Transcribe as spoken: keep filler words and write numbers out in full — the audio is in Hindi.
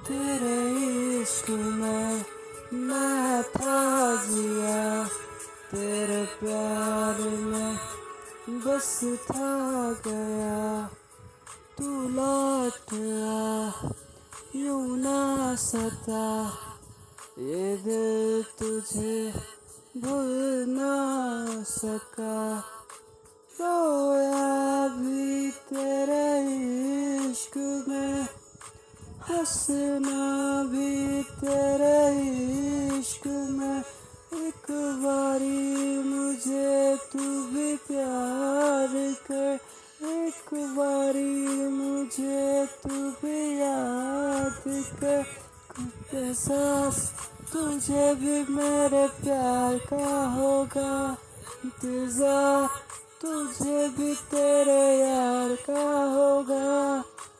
तेरे इश्क में मैं था जिया, तेरे प्यार में बस था गया। तू लौट आ यूं ना सता, ये दिल तुझे भूल ना सका। रोया भी तेरे इश्क में, हंसना भी तेरे इश्क में। एक बारी मुझे तू भी प्यार कर, एक बारी मुझे तू भी याद कर। कुछ एहसास तुझे भी मेरे प्यार का होगा, इंतजार तुझे भी तेरे यार का होगा।